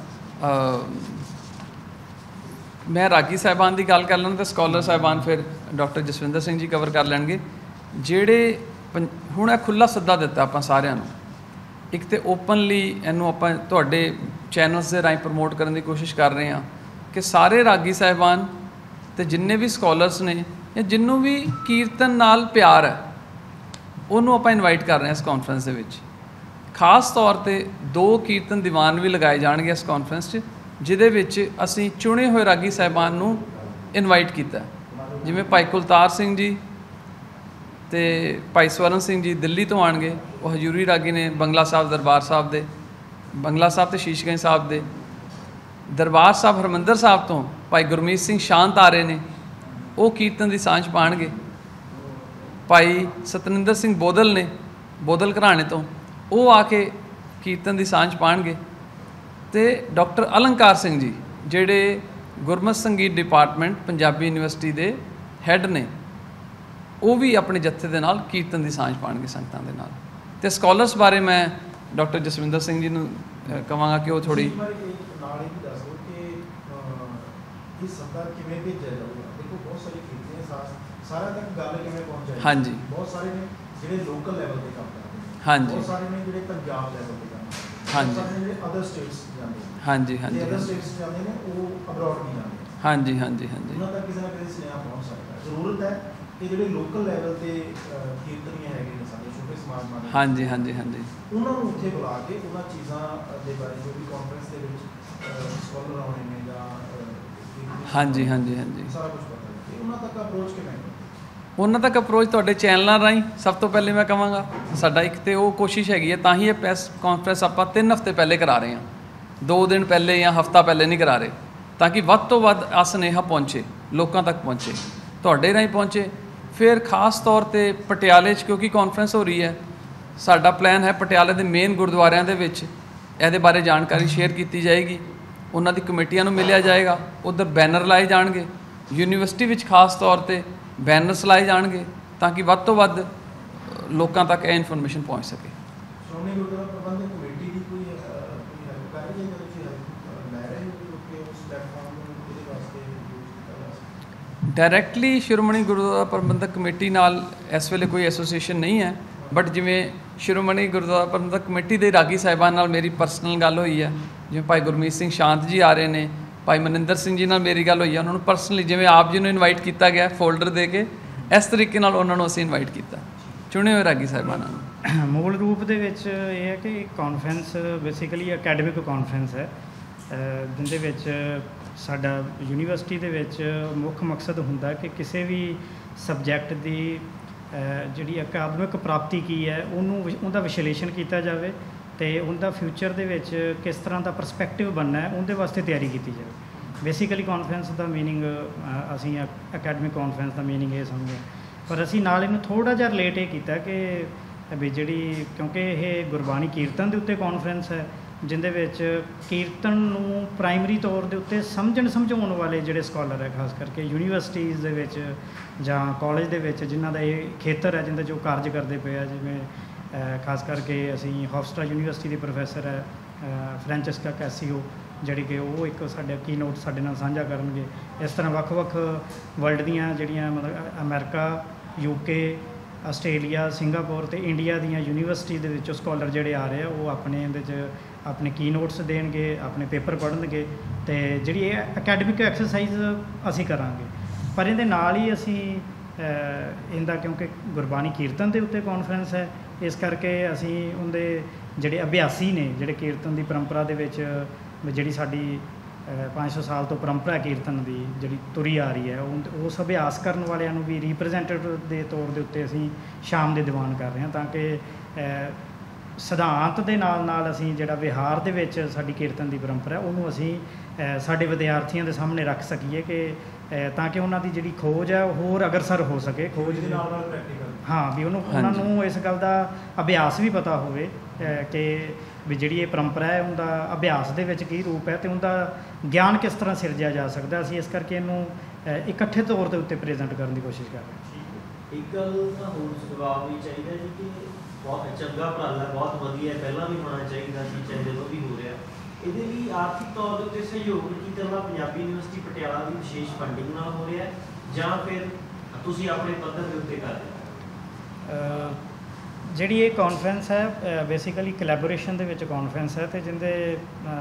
ਮੈਂ ਰਾਗੀ ਸਾਹਿਬਾਨ ਦੀ ਗੱਲ ਕਰ ਲੈਣਾ ਅਤੇ ਸਕਾਲਰ ਸਾਹਿਬਾਨ ਫਿਰ ਡਾਕਟਰ ਜਸਵਿੰਦਰ ਸਿੰਘ ਜੀ ਕਵਰ ਕਰ ਲੈਣਗੇ। ਜਿਹੜੇ ਪੰ ਹੁਣ ਇਹ ਖੁੱਲ੍ਹਾ ਸੱਦਾ ਦਿੱਤਾ ਆਪਾਂ ਸਾਰਿਆਂ ਨੂੰ, ਇੱਕ ਤਾਂ ਓਪਨਲੀ ਇਹਨੂੰ ਆਪਾਂ ਤੁਹਾਡੇ ਚੈਨਲਸ ਦੇ ਰਾਹੀਂ ਪ੍ਰਮੋਟ ਕਰਨ ਦੀ ਕੋਸ਼ਿਸ਼ ਕਰ ਰਹੇ ਹਾਂ ਕਿ ਸਾਰੇ ਰਾਗੀ ਸਾਹਿਬਾਨ ਅਤੇ ਜਿੰਨੇ ਵੀ ਸਕਾਲਰਸ ਨੇ ਜਾਂ ਜਿਹਨੂੰ ਵੀ ਕੀਰਤਨ ਨਾਲ ਪਿਆਰ ਹੈ ਉਹਨੂੰ ਆਪਾਂ ਇਨਵਾਈਟ ਕਰ ਰਹੇ ਹਾਂ ਇਸ ਕਾਨਫਰੰਸ ਦੇ ਵਿੱਚ। ਖਾਸ ਤੌਰ 'ਤੇ ਦੋ ਕੀਰਤਨ ਦੀਵਾਨ ਵੀ ਲਗਾਏ ਜਾਣਗੇ ਇਸ ਕਾਨਫਰੰਸ 'ਚ, ਜਿਹਦੇ ਵਿੱਚ ਅਸੀਂ ਚੁਣੇ ਹੋਏ ਰਾਗੀ ਸਾਹਿਬਾਨ ਨੂੰ ਇਨਵਾਈਟ ਕੀਤਾ। ਜਿਵੇਂ ਭਾਈ ਕੁਲਤਾਰ ਸਿੰਘ ਜੀ ਅਤੇ ਭਾਈ ਸਵਰਨ ਸਿੰਘ ਜੀ ਦਿੱਲੀ ਤੋਂ ਆਉਣਗੇ, ਉਹ ਹਜ਼ੂਰੀ ਰਾਗੀ ਨੇ ਬੰਗਲਾ ਸਾਹਿਬ ਦਰਬਾਰ ਸਾਹਿਬ ਦੇ, ਬੰਗਲਾ ਸਾਹਿਬ ਅਤੇ ਸ਼ੀਸ਼ਗੰਜ ਸਾਹਿਬ ਦੇ। ਦਰਬਾਰ ਸਾਹਿਬ ਹਰਿਮੰਦਰ ਸਾਹਿਬ ਤੋਂ ਭਾਈ ਗੁਰਮੀਤ ਸਿੰਘ ਸ਼ਾਂਤ ਆ ਰਹੇ ਨੇ, ਉਹ ਕੀਰਤਨ ਦੀ ਸਾਂਝ ਪਾਉਣਗੇ। ਭਾਈ ਸਤਨਿੰਦਰ ਸਿੰਘ ਬੋਦਲ ਨੇ ਬੋਦਲ ਘਰਾਣੇ ਤੋਂ, ਉਹ ਆ ਕੇ ਕੀਰਤਨ ਦੀ ਸਾਂਝ ਪਾਣਗੇ। ਤੇ ਡਾਕਟਰ ਅਲੰਕਾਰ ਸਿੰਘ ਜੀ ਜਿਹੜੇ ਗੁਰਮਤਿ ਸੰਗੀਤ ਡਿਪਾਰਟਮੈਂਟ ਪੰਜਾਬੀ ਯੂਨੀਵਰਸਿਟੀ ਦੇ ਹੈੱਡ ਨੇ, ਉਹ ਵੀ ਆਪਣੇ ਜੱਥੇ ਦੇ ਨਾਲ ਕੀਰਤਨ ਦੀ ਸਾਂਝ ਪਾਣਗੇ ਸੰਗਤਾਂ ਦੇ ਨਾਲ। ਤੇ ਸਕਾਲਰਸ ਬਾਰੇ ਮੈਂ ਡਾਕਟਰ ਜਸਵਿੰਦਰ ਸਿੰਘ ਜੀ ਨੂੰ ਕਹਾਂਗਾ ਕਿ ਉਹ ਥੋੜੀ ਨਾਲ ਇਹ ਵੀ ਦੱਸ ਦਿਓ ਕਿ ਇਹ ਸੱਦਾ ਕਿਵੇਂ ਭੇਜਿਆ ਜਾਊਗਾ। ਦੇਖੋ ਬਹੁਤ ਸਾਰੀ ਕੀਰਤਨੀਆਂ ਸਾਰਿਆਂ ਤੱਕ ਗੱਲ ਕਿਵੇਂ ਪਹੁੰਚਾਈ। ਹਾਂਜੀ। ਬਹੁਤ ਸਾਰੇ ਨੇ ਜਿਹੜੇ ਲੋਕਲ ਲੈਵਲ ਤੇ ਕੰਮ ਕਰਦੇ ਨੇ, ਹਾਂਜੀ। ਬਹੁਤ ਸਾਰੇ ਨੇ ਜਿਹੜੇ ਪੰਜਾਬ ਲੈਵਲ ਤੇ ਕੰਮ ਕਰਦੇ ਨੇ, ਹਾਂਜੀ। ਬਹੁਤ ਸਾਰੇ ਨੇ ਜਿਹੜੇ ਅਦਰ ਸਟੇਟਸ ਜਾਂਦੇ ਨੇ, ਹਾਂਜੀ ਹਾਂਜੀ ਅਦਰ ਸਟੇਟਸ ਜਾਂਦੇ ਨੇ ਉਹ ਅਬਰੋਡ ਨਹੀਂ ਜਾਂਦੇ। ਹਾਂਜੀ ਹਾਂਜੀ ਹਾਂਜੀ ਉਹਨਾਂ ਤੱਕ ਕਿਸੇ ਨਾ ਕਿਸੇ ਸੁਨੇਹਾ ਪਹੁੰਚ ਸਕਦਾ। ਜ਼ਰੂਰਤ ਹੈ ਕਿ ਜਿਹੜੇ ਲੋਕਲ ਲੈਵਲ ਤੇ ਕੀਰਤਨੀਆਂ ਹੈਗੇ ਨੇ ਸਾਡੇ ਛੋਟੇ ਸਮਾਜ ਮਾਨ, ਹਾਂਜੀ ਹਾਂਜੀ ਹਾਂਜੀ ਉਹਨਾਂ ਨੂੰ ਉੱਥੇ ਬੁਲਾ ਕੇ ਉਹਨਾਂ ਚੀਜ਼ਾਂ ਦੇ ਬਾਰੇ ਜੋ ਵੀ ਕਾਨਫਰੰਸ ਦੇ ਵਿੱਚ ਸਕਾਲਰ ਆਉਣੇ ਨੇ ਜਾਂ ਹਾਂਜੀ ਹਾਂਜੀ ਹਾਂਜੀ ਸਾਰਾ ਕੁਝ ਪਤਾ ਹੈ, ਉਹਨਾਂ ਤੱਕ ਅਪਰੋਚ ਕਿਵੇਂ ਕਰਨਾ। ਉਹਨਾਂ ਤੱਕ ਅਪਰੋਚ ਤੁਹਾਡੇ ਚੈਨਲਾਂ ਰਾਹੀਂ ਸਭ ਤੋਂ ਪਹਿਲੇ ਮੈਂ ਕਹਾਂਗਾ। ਸਾਡਾ ਇੱਕ ਤੇ ਉਹ ਕੋਸ਼ਿਸ਼ ਹੈਗੀ ਹੈ, ਤਾਂ ਹੀ ਇਹ ਪ੍ਰੈਸ ਕਾਨਫਰੰਸ ਆਪਾਂ ਤਿੰਨ ਹਫ਼ਤੇ ਪਹਿਲੇ ਕਰਾ ਰਹੇ ਹਾਂ, ਦੋ ਦਿਨ ਪਹਿਲੇ ਜਾਂ ਹਫ਼ਤਾ ਪਹਿਲੇ ਨਹੀਂ ਕਰਾ ਰਹੇ, ਤਾਂ ਕਿ ਵੱਧ ਤੋਂ ਵੱਧ ਆ ਸੁਨੇਹਾ ਪਹੁੰਚੇ, ਲੋਕਾਂ ਤੱਕ ਪਹੁੰਚੇ, ਤੁਹਾਡੇ ਰਾਹੀਂ ਪਹੁੰਚੇ। ਫਿਰ ਖਾਸ ਤੌਰ 'ਤੇ ਪਟਿਆਲੇ 'ਚ ਕਿਉਂਕਿ ਕਾਨਫਰੰਸ ਹੋ ਰਹੀ ਹੈ, ਸਾਡਾ ਪਲਾਨ ਹੈ ਪਟਿਆਲੇ ਦੇ ਮੇਨ ਗੁਰਦੁਆਰਿਆਂ ਦੇ ਵਿੱਚ ਇਹਦੇ ਬਾਰੇ ਜਾਣਕਾਰੀ ਸ਼ੇਅਰ ਕੀਤੀ ਜਾਏਗੀ, ਉਹਨਾਂ ਦੀ ਕਮੇਟੀਆਂ ਨੂੰ ਮਿਲਿਆ ਜਾਏਗਾ, ਉੱਧਰ ਬੈਨਰ ਲਾਏ ਜਾਣਗੇ, ਯੂਨੀਵਰਸਿਟੀ ਵਿੱਚ ਖਾਸ ਤੌਰ 'ਤੇ ਬੈਨਰਸ ਲਾਏ ਜਾਣਗੇ, ਤਾਂ ਕਿ ਵੱਧ ਤੋਂ ਵੱਧ ਲੋਕਾਂ ਤੱਕ ਇਹ ਇਨਫੋਰਮੇਸ਼ਨ ਪਹੁੰਚ ਸਕੇ। ਸ਼੍ਰੋਮਣੀ ਗੁਰਦੁਆਰਾ ਪ੍ਰਬੰਧਕ ਕਮੇਟੀ ਦੀ ਕੋਈ ਕੋਈ ਹੈਲਪ ਕਰ ਰਹੀ ਹੈ, ਜਾਂ ਤੁਸੀਂ ਹੈਲਪ ਲੈ ਰਹੇ ਹੋ ਕਿ ਉਸ ਪਲੇਟਫਾਰਮ ਨੂੰ ਇਹਦੇ ਵਾਸਤੇ ਯੂਜ਼ ਕੀਤਾ ਜਾ ਸਕੇ? ਡਾਇਰੈਕਟਲੀ ਸ਼੍ਰੋਮਣੀ ਗੁਰਦੁਆਰਾ ਪ੍ਰਬੰਧਕ ਕਮੇਟੀ ਨਾਲ ਇਸ ਵੇਲੇ ਕੋਈ ਐਸੋਸੀਏਸ਼ਨ ਨਹੀਂ ਹੈ, ਬਟ ਜਿਵੇਂ ਸ਼੍ਰੋਮਣੀ ਗੁਰਦੁਆਰਾ ਪ੍ਰਬੰਧਕ ਕਮੇਟੀ ਦੇ ਰਾਗੀ ਸਾਹਿਬਾਨ ਨਾਲ ਮੇਰੀ ਪਰਸਨਲ ਗੱਲ ਹੋਈ ਹੈ, ਜਿਵੇਂ ਭਾਈ ਗੁਰਮੀਤ ਸਿੰਘ ਸ਼ਾਂਤ ਜੀ ਆ ਰਹੇ ਨੇ, ਭਾਈ ਮਨਿੰਦਰ ਸਿੰਘ ਜੀ ਨਾਲ ਮੇਰੀ ਗੱਲ ਹੋਈ ਹੈ, ਉਹਨਾਂ ਨੂੰ ਪਰਸਨਲੀ ਜਿਵੇਂ ਆਪ ਜੀ ਨੂੰ ਇਨਵਾਈਟ ਕੀਤਾ ਗਿਆ ਫੋਲਡਰ ਦੇ ਕੇ, ਇਸ ਤਰੀਕੇ ਨਾਲ ਉਹਨਾਂ ਨੂੰ ਅਸੀਂ ਇਨਵਾਈਟ ਕੀਤਾ, ਚੁਣੇ ਹੋਏ ਰਾਗੀ ਸਾਹਿਬਾਨਾਂ ਨੂੰ। ਮੂਲ ਰੂਪ ਦੇ ਵਿੱਚ ਇਹ ਹੈ ਕਿ ਕਾਨਫਰੰਸ ਬੇਸਿਕਲੀ ਅਕੈਡਮਿਕ ਕਾਨਫਰੰਸ ਹੈ, ਜਿਹਦੇ ਵਿੱਚ ਸਾਡਾ ਯੂਨੀਵਰਸਿਟੀ ਦੇ ਵਿੱਚ ਮੁੱਖ ਮਕਸਦ ਹੁੰਦਾ ਕਿ ਕਿਸੇ ਵੀ ਸਬਜੈਕਟ ਦੀ ਜਿਹੜੀ ਅਕਾਦਮਿਕ ਪ੍ਰਾਪਤੀ ਕੀ ਹੈ ਉਹਨੂੰ ਉਹਦਾ ਵਿਸ਼ਲੇਸ਼ਣ ਕੀਤਾ ਜਾਵੇ ਅਤੇ ਉਹਦਾ ਫਿਊਚਰ ਦੇ ਵਿੱਚ ਕਿਸ ਤਰ੍ਹਾਂ ਦਾ ਪਰਸਪੈਕਟਿਵ ਬਣਨਾ ਹੈ ਉਹਦੇ ਵਾਸਤੇ ਤਿਆਰੀ ਕੀਤੀ ਜਾਵੇ। ਬੇਸਿਕਲੀ ਕਾਨਫਰੰਸ ਦਾ ਮੀਨਿੰਗ ਅਸੀਂ ਅਕੈਡਮਿਕ ਕਾਨਫਰੰਸ ਦਾ ਮੀਨਿੰਗ ਇਹ ਸਮਝਦੇ, ਪਰ ਅਸੀਂ ਨਾਲ ਇਹਨੂੰ ਥੋੜ੍ਹਾ ਜਿਹਾ ਰਿਲੇਟ ਇਹ ਕੀਤਾ ਕਿ ਵੀ ਜਿਹੜੀ ਕਿਉਂਕਿ ਇਹ ਗੁਰਬਾਣੀ ਕੀਰਤਨ ਦੇ ਉੱਤੇ ਕਾਨਫਰੰਸ ਹੈ, ਜਿਹਦੇ ਵਿੱਚ ਕੀਰਤਨ ਨੂੰ ਪ੍ਰਾਇਮਰੀ ਤੌਰ ਦੇ ਉੱਤੇ ਸਮਝਣ ਸਮਝਾਉਣ ਵਾਲੇ ਜਿਹੜੇ ਸਕਾਲਰ ਹੈ, ਖਾਸ ਕਰਕੇ ਯੂਨੀਵਰਸਿਟੀਜ਼ ਦੇ ਵਿੱਚ ਜਾਂ ਕਾਲਜ ਦੇ ਵਿੱਚ ਜਿਨ੍ਹਾਂ ਦਾ ਇਹ ਖੇਤਰ ਹੈ, ਜਿਹਦੇ 'ਚ ਉਹ ਕਾਰਜ ਕਰਦੇ ਪਏ ਆ, ਜਿਵੇਂ ਖਾਸ ਕਰਕੇ ਅਸੀਂ ਹੌਫਸਟਰਾ ਯੂਨੀਵਰਸਿਟੀ ਦੇ ਪ੍ਰੋਫੈਸਰ ਹੈ ਫਰੈਂਚਿਸਕਾ ਕੈਸੀਓ, ਜਿਹੜੀ ਕਿ ਉਹ ਇੱਕ ਸਾਡੇ ਕੀ ਨੋਟ ਸਾਡੇ ਨਾਲ ਸਾਂਝਾ ਕਰਨਗੇ। ਇਸ ਤਰ੍ਹਾਂ ਵੱਖ-ਵੱਖ ਵਰਲਡ ਦੀਆਂ ਜਿਹੜੀਆਂ ਮਤਲਬ ਅਮਰੀਕਾ, ਯੂਕੇ, ਆਸਟ੍ਰੇਲੀਆ, ਸਿੰਗਾਪੁਰ ਅਤੇ ਇੰਡੀਆ ਦੀਆਂ ਯੂਨੀਵਰਸਿਟੀ ਦੇ ਵਿੱਚੋਂ ਸਕਾਲਰ ਜਿਹੜੇ ਆ ਰਹੇ ਆ, ਉਹ ਆਪਣੇ ਇਹਦੇ 'ਚ ਆਪਣੇ ਕੀ ਨੋਟਸ ਦੇਣਗੇ, ਆਪਣੇ ਪੇਪਰ ਪੜ੍ਹਨਗੇ, ਅਤੇ ਜਿਹੜੀ ਇਹ ਅਕੈਡਮਿਕ ਐਕਸਰਸਾਈਜ਼ ਅਸੀਂ ਕਰਾਂਗੇ। ਪਰ ਇਹਦੇ ਨਾਲ ਹੀ ਅਸੀਂ ਇਹਦਾ ਕਿਉਂਕਿ ਗੁਰਬਾਣੀ ਕੀਰਤਨ ਦੇ ਉੱਤੇ ਕਾਨਫਰੰਸ ਹੈ, ਇਸ ਕਰਕੇ ਅਸੀਂ ਉਹਦੇ ਜਿਹੜੇ ਅਭਿਆਸੀ ਨੇ, ਜਿਹੜੇ ਕੀਰਤਨ ਦੀ ਪਰੰਪਰਾ ਦੇ ਵਿੱਚ ਜਿਹੜੀ ਸਾਡੀ ਪੰਜ ਸੌ ਸਾਲ ਤੋਂ ਪਰੰਪਰਾ ਕੀਰਤਨ ਦੀ ਜਿਹੜੀ ਤੁਰੀ ਆ ਰਹੀ ਹੈ, ਉਹ ਉਸ ਅਭਿਆਸ ਕਰਨ ਵਾਲਿਆਂ ਨੂੰ ਵੀ ਰੀਪ੍ਰਜੈਂਟੇਟਿਵ ਦੇ ਤੌਰ ਦੇ ਉੱਤੇ ਅਸੀਂ ਸ਼ਾਮ ਦੇ ਦੀਵਾਨ ਕਰ ਰਹੇ ਹਾਂ, ਤਾਂ ਕਿ ਸਿਧਾਂਤ ਦੇ ਨਾਲ ਨਾਲ ਅਸੀਂ ਜਿਹੜਾ ਵਿਹਾਰ ਦੇ ਵਿੱਚ ਸਾਡੀ ਕੀਰਤਨ ਦੀ ਪਰੰਪਰਾ ਉਹਨੂੰ ਅਸੀਂ ਸਾਡੇ ਵਿਦਿਆਰਥੀਆਂ ਦੇ ਸਾਹਮਣੇ ਰੱਖ ਸਕੀਏ, ਕਿ ਤਾਂ ਕਿ ਉਹਨਾਂ ਦੀ ਜਿਹੜੀ ਖੋਜ ਹੈ ਉਹ ਹੋਰ ਅਗਰਸਰ ਹੋ ਸਕੇ। ਖੋਜ ਦੇ ਨਾਲ ਨਾਲ ਪ੍ਰੈਕਟੀਕਲ, ਹਾਂ, ਵੀ ਉਹਨੂੰ ਉਹਨਾਂ ਨੂੰ ਇਸ ਗੱਲ ਦਾ ਅਭਿਆਸ ਵੀ ਪਤਾ ਹੋਵੇ ਕਿ ਵੀ ਜਿਹੜੀ ਇਹ ਪਰੰਪਰਾ ਹੈ ਉਹਦਾ ਅਭਿਆਸ ਦੇ ਵਿੱਚ ਕੀ ਰੂਪ ਹੈ ਅਤੇ ਉਹਦਾ ਗਿਆਨ ਕਿਸ ਤਰ੍ਹਾਂ ਸਿਰਜਿਆ ਜਾ ਸਕਦਾ। ਅਸੀਂ ਇਸ ਕਰਕੇ ਇਹਨੂੰ ਇਕੱਠੇ ਤੌਰ ਦੇ ਉੱਤੇ ਪ੍ਰੈਜ਼ੈਂਟ ਕਰਨ ਦੀ ਕੋਸ਼ਿਸ਼ ਕਰ ਰਹੇ ਹਾਂ। ਇੱਕ ਗੱਲ ਤਾਂ ਹੋਰ ਜਵਾਬ ਵੀ ਚਾਹੀਦਾ ਜੀ ਕਿ ਬਹੁਤ ਚੰਗਾ ਉਪਰਾਲਾ, ਬਹੁਤ ਵਧੀਆ, ਪਹਿਲਾਂ ਵੀ ਹੋਣਾ ਚਾਹੀਦਾ ਸੀ, ਚਾਹੇ ਜਦੋਂ ਵੀ ਹੋ ਰਿਹਾ। ਇਹਦੇ ਲਈ ਆਰਥਿਕ ਤੌਰ ਦੇ ਉੱਤੇ ਸਹਿਯੋਗ ਕੀ ਕਰਨਾ ਪੰਜਾਬੀ ਯੂਨੀਵਰਸਿਟੀ ਪਟਿਆਲਾ ਦੀ ਵਿਸ਼ੇਸ਼ ਫੰਡਿੰਗ ਨਾਲ ਹੋ ਰਿਹਾ, ਜਾਂ ਫਿਰ ਤੁਸੀਂ ਆਪਣੇ ਪੱਧਰ ਦੇ ਉੱਤੇ ਕਰ ਰਹੇ ਹੋ? ਜਿਹੜੀ ਇਹ ਕਾਨਫਰੰਸ ਹੈ ਬੇਸਿਕਲੀ ਕੋਲੈਬੋਰੇਸ਼ਨ ਦੇ ਵਿੱਚ ਕਾਨਫਰੰਸ ਹੈ, ਅਤੇ ਜਿਹਦੇ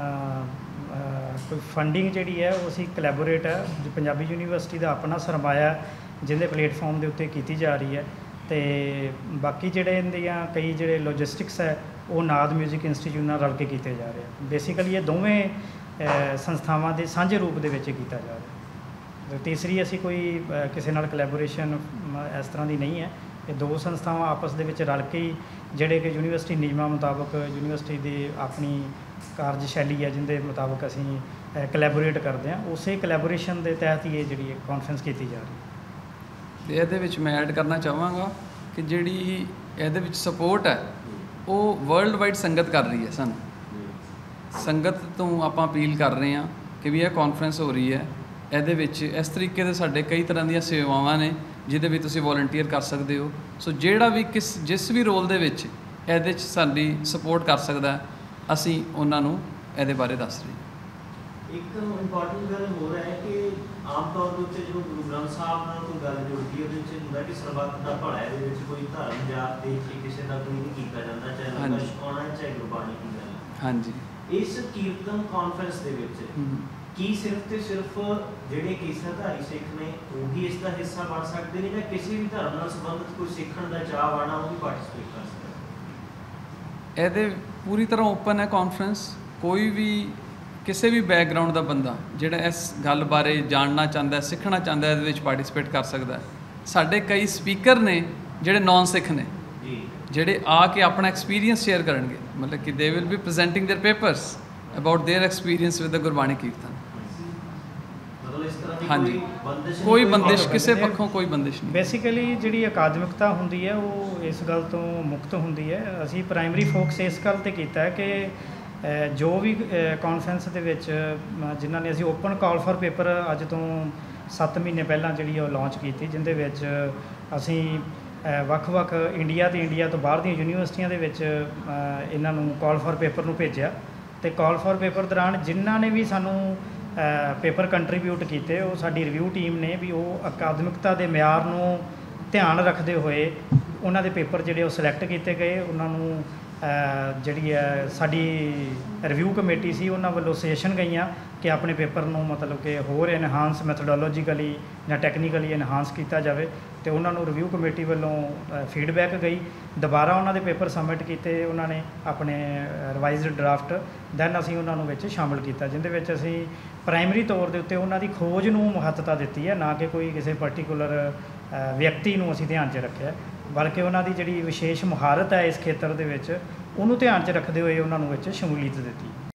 ਕੋਈ ਫੰਡਿੰਗ ਜਿਹੜੀ ਹੈ ਉਹ ਅਸੀਂ ਕੋਲੈਬੋਰੇਟ ਹੈ, ਪੰਜਾਬੀ ਯੂਨੀਵਰਸਿਟੀ ਦਾ ਆਪਣਾ ਸਰਮਾਇਆ ਜਿਹਦੇ ਪਲੇਟਫਾਰਮ ਦੇ ਉੱਤੇ ਕੀਤੀ ਜਾ ਰਹੀ ਹੈ, ਅਤੇ ਬਾਕੀ ਜਿਹੜੇ ਇਹਦੀਆਂ ਕਈ ਜਿਹੜੇ ਲੌਜਿਸਟਿਕਸ ਹੈ ਉਹ ਨਾਦ ਮਿਊਜ਼ਿਕ ਇੰਸਟੀਚਿਊਟ ਨਾਲ ਰਲ ਕੇ ਕੀਤੇ ਜਾ ਰਹੇ ਆ। ਬੇਸਿਕਲੀ ਇਹ ਦੋਵੇਂ ਸੰਸਥਾਵਾਂ ਦੇ ਸਾਂਝੇ ਰੂਪ ਦੇ ਵਿੱਚ ਕੀਤਾ ਜਾ ਰਿਹਾ। ਤੀਸਰੀ ਅਸੀਂ ਕੋਈ ਕਿਸੇ ਨਾਲ ਕੋਲੈਬੋਰੇਸ਼ਨ ਇਸ ਤਰ੍ਹਾਂ ਦੀ ਨਹੀਂ ਹੈ, ਇਹ ਦੋ ਸੰਸਥਾਵਾਂ ਆਪਸ ਦੇ ਵਿੱਚ ਰਲ ਕੇ ਹੀ ਜਿਹੜੇ ਕਿ ਯੂਨੀਵਰਸਿਟੀ ਨਿਯਮਾਂ ਮੁਤਾਬਕ ਯੂਨੀਵਰਸਿਟੀ ਦੀ ਆਪਣੀ ਕਾਰਜਸ਼ੈਲੀ ਹੈ ਜਿਹਦੇ ਮੁਤਾਬਕ ਅਸੀਂ ਕੋਲੈਬੋਰੇਟ ਕਰਦੇ ਹਾਂ, ਉਸੇ ਕੋਲੈਬੋਰੇਸ਼ਨ ਦੇ ਤਹਿਤ ਹੀ ਇਹ ਜਿਹੜੀ ਕਾਨਫਰੰਸ ਕੀਤੀ ਜਾ ਰਹੀ ਹੈ। ਇਹਦੇ ਵਿੱਚ ਮੈਂ ਐਡ ਕਰਨਾ ਚਾਹਾਂਗਾ ਕਿ ਜਿਹੜੀ ਇਹਦੇ ਵਿੱਚ ਸਪੋਰਟ ਹੈ ਉਹ ਵਰਲਡ ਵਾਈਡ ਸੰਗਤ ਕਰ ਰਹੀ ਹੈ। ਸਾਨੂੰ ਸੰਗਤ ਤੋਂ ਆਪਾਂ ਅਪੀਲ ਕਰ ਰਹੇ ਹਾਂ ਕਿ ਵੀ ਇਹ ਕਾਨਫਰੰਸ ਹੋ ਰਹੀ ਹੈ, ਇਹਦੇ ਵਿੱਚ ਇਸ ਤਰੀਕੇ ਦੇ ਸਾਡੇ ਕਈ ਤਰ੍ਹਾਂ ਦੀਆਂ ਸੇਵਾਵਾਂ ਨੇ ਜਿਹਦੇ ਵਿੱਚ ਤੁਸੀਂ ਵੋਲੰਟੀਅਰ ਕਰ ਸਕਦੇ ਹੋ। ਸੋ ਜਿਹੜਾ ਵੀ ਕਿਸ ਜਿਸ ਵੀ ਰੋਲ ਦੇ ਵਿੱਚ ਇਹਦੇ 'ਚ ਸਾਡੀ ਸਪੋਰਟ ਕਰ ਸਕਦਾ ਅਸੀਂ ਉਹਨਾਂ ਨੂੰ ਇਹਦੇ ਬਾਰੇ ਦੱਸ ਰਹੇ ਹਾਂ। ਇੱਕ ਇੰਪੋਰਟੈਂਟ ਗੱਲ ਹੋਰ ਹੈ ਕਿ ਆਮ ਤੌਰ ਦੇ ਉੱਤੇ ਜਦੋਂ ਗੁਰੂ ਗ੍ਰੰਥ ਸਾਹਿਬ ਨਾਲ ਕੋਈ ਗੱਲ ਜੁੜਦੀ ਹੈ ਉਹਦੇ ਵਿੱਚ ਹੁੰਦਾ ਕਿ ਸਰਬੱਤ ਦਾ ਭਲਾ ਹੈ, ਇਹਦੇ ਵਿੱਚ ਕੋਈ ਧਰਮ ਜਾਤ ਦੇਖ ਕੇ ਕਿਸੇ ਦਾ ਕੋਈ ਨਹੀਂ ਕੀਤਾ ਜਾਂਦਾ, ਚਾਹੇ ਲੰਗਰ ਛਕਾਉਣਾ ਚਾਹੇ ਗੁਰਬਾਣੀ ਦੀ ਗੱਲ। ਹਾਂਜੀ, ਇਸ ਕੀਰਤਨ ਕਾਨਫਰੰਸ ਦੇ ਵਿੱਚ ਕੀ ਸਿਰਫ ਤੇ ਸਿਰਫ ਜਿਹੜੇ ਕੇਸਾਧਾਰੀ ਸਿੱਖ ਨੇ ਉਹੀ ਇਸ ਦਾ ਹਿੱਸਾ ਬਣ ਸਕਦੇ ਨੇ, ਜਾਂ ਕਿਸੇ ਵੀ ਧਰਮ ਨਾਲ ਸੰਬੰਧਿਤ ਕੋਈ ਸਿੱਖਣ ਦਾ ਚਾਹ ਵਾਲਾ ਉਹ ਵੀ ਪਾਰਟਿਸਿਪੇਟ ਕਰ ਸਕਦਾ? ਇਹਦੇ ਪੂਰੀ ਤਰ੍ਹਾਂ ਓਪਨ ਹੈ ਕਾਨਫਰੰਸ। ਕੋਈ ਵੀ ਕਿਸੇ ਵੀ ਬੈਕਗਰਾਊਂਡ ਦਾ ਬੰਦਾ ਜਿਹੜਾ ਇਸ ਗੱਲ ਬਾਰੇ ਜਾਣਨਾ ਚਾਹੁੰਦਾ, ਸਿੱਖਣਾ ਚਾਹੁੰਦਾ, ਇਹਦੇ ਵਿੱਚ ਪਾਰਟਿਸਿਪੇਟ ਕਰ ਸਕਦਾ। ਸਾਡੇ ਕਈ ਸਪੀਕਰ ਨੇ ਜਿਹੜੇ ਨੌਨ ਸਿੱਖ ਨੇ, ਜਿਹੜੇ ਆ ਕੇ ਆਪਣਾ ਐਕਸਪੀਰੀਅੰਸ ਸ਼ੇਅਰ ਕਰਨਗੇ, ਮਤਲਬ ਕਿ they will be presenting their papers about their experience with the Gurbani Kirtan. ਹਾਂਜੀ, ਕੋਈ ਬੰਦਿਸ਼ ਕਿਸੇ ਪੱਖੋਂ ਕੋਈ ਬੰਦਿਸ਼ ਨਹੀਂ। ਬੇਸਿਕਲੀ ਜਿਹੜੀ ਅਕਾਦਮਿਕਤਾ ਹੁੰਦੀ ਹੈ ਉਹ ਇਸ ਗੱਲ ਤੋਂ ਮੁਕਤ ਹੁੰਦੀ ਹੈ। ਅਸੀਂ ਪ੍ਰਾਇਮਰੀ ਫੋਕਸ ਇਸ ਗੱਲ 'ਤੇ ਕੀਤਾ ਹੈ ਕਿ ਜੋ ਵੀ ਕਾਨਫਰੰਸ ਦੇ ਵਿੱਚ ਜਿਨ੍ਹਾਂ ਨੇ ਅਸੀਂ ਓਪਨ ਕਾਲ ਫॉर ਪੇਪਰ ਅੱਜ ਤੋਂ ਸੱਤ ਮਹੀਨੇ ਪਹਿਲਾਂ ਜਿਹੜੀ ਉਹ ਲਾਂਚ ਕੀਤੀ, ਜਿਹਦੇ ਵਿੱਚ ਅਸੀਂ ਵੱਖ-ਵੱਖ ਇੰਡੀਆ ਤੇ ਇੰਡੀਆ ਤੋਂ ਬਾਹਰ ਦੀਆਂ ਯੂਨੀਵਰਸਿਟੀਆਂ ਦੇ ਵਿੱਚ ਇਹਨਾਂ ਨੂੰ ਕਾਲ ਫॉर ਪੇਪਰ ਨੂੰ ਭੇਜਿਆ। ਅਤੇ ਕਾਲ ਫॉर ਪੇਪਰ ਦੌਰਾਨ ਜਿਨ੍ਹਾਂ ਨੇ ਵੀ ਸਾਨੂੰ ਪੇਪਰ ਕੰਟਰੀਬਿਊਟ ਕੀਤੇ, ਉਹ ਸਾਡੀ ਰਿਵਿਊ ਟੀਮ ਨੇ ਵੀ ਉਹ ਅਕਾਦਮਿਕਤਾ ਦੇ ਮਿਆਰ ਨੂੰ ਧਿਆਨ ਰੱਖਦੇ ਹੋਏ ਉਹਨਾਂ ਦੇ ਪੇਪਰ ਜਿਹੜੇ ਉਹ ਸਿਲੈਕਟ ਕੀਤੇ ਗਏ। ਉਹਨਾਂ ਨੂੰ ਜਿਹੜੀ ਹੈ ਸਾਡੀ ਰਿਵਿਊ ਕਮੇਟੀ ਸੀ ਉਹਨਾਂ ਵੱਲੋਂ ਸੁਜੈਸ਼ਨ ਗਈਆਂ ਕਿ ਆਪਣੇ ਪੇਪਰ ਨੂੰ ਮਤਲਬ ਕਿ ਹੋਰ ਇਨਹਾਂਸ ਮੈਥੋਡੋਲੋਜੀਕਲੀ ਜਾਂ ਟੈਕਨੀਕਲੀ ਇਨਹਾਂਸ ਕੀਤਾ ਜਾਵੇ, ਅਤੇ ਉਹਨਾਂ ਨੂੰ ਰਿਵਿਊ ਕਮੇਟੀ ਵੱਲੋਂ ਫੀਡਬੈਕ ਗਈ। ਦੁਬਾਰਾ ਉਹਨਾਂ ਦੇ ਪੇਪਰ ਸਬਮਿਟ ਕੀਤੇ ਉਹਨਾਂ ਨੇ ਆਪਣੇ ਰਿਵਾਈਜ਼ਡ ਡਰਾਫਟ, ਦੈਨ ਅਸੀਂ ਉਹਨਾਂ ਨੂੰ ਵਿੱਚ ਸ਼ਾਮਲ ਕੀਤਾ, ਜਿਹਦੇ ਵਿੱਚ ਅਸੀਂ ਪ੍ਰਾਇਮਰੀ ਤੌਰ ਦੇ ਉੱਤੇ ਉਹਨਾਂ ਦੀ ਖੋਜ ਨੂੰ ਮਹੱਤਤਾ ਦਿੱਤੀ ਹੈ, ਨਾ ਕਿ ਕੋਈ ਕਿਸੇ ਪਰਟੀਕੂਲਰ ਵਿਅਕਤੀ ਨੂੰ ਅਸੀਂ ਧਿਆਨ 'ਚ ਰੱਖਿਆ, ਬਲਕਿ ਉਹਨਾਂ ਦੀ ਜਿਹੜੀ ਵਿਸ਼ੇਸ਼ ਮੁਹਾਰਤ ਹੈ ਇਸ ਖੇਤਰ ਦੇ ਵਿੱਚ ਉਹਨੂੰ ਧਿਆਨ 'ਚ ਰੱਖਦੇ ਹੋਏ ਉਹਨਾਂ ਨੂੰ ਵਿੱਚ ਸ਼ਮੂਲੀਅਤ ਦਿੱਤੀ।